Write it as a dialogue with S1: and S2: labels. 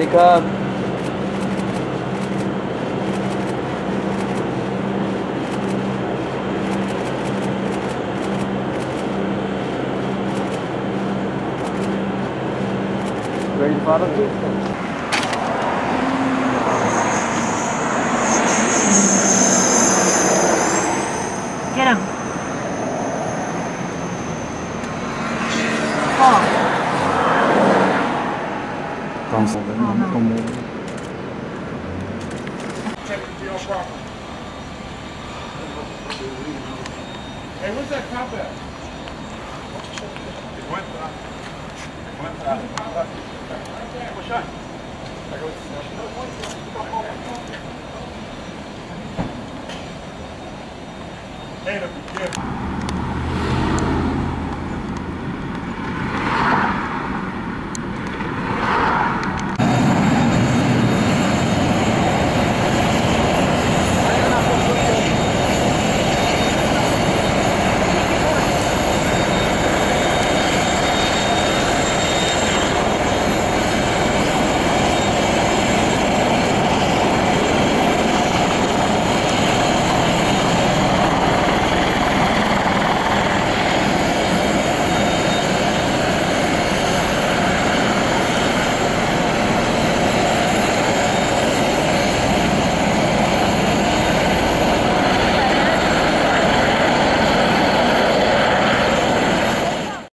S1: ดีครับ Ready for the pizza?
S2: Get him. Oh.
S1: Don't move it.
S2: Oh, no.
S1: Don't move it.
S3: Check it to your property. Hey, where's that cop at? It went up. It went up. What's that? Hey, yeah.